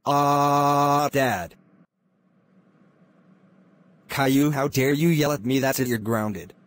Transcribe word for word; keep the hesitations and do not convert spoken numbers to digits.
Ah, Dad. Caillou, how dare you yell at me? That's it, you're grounded.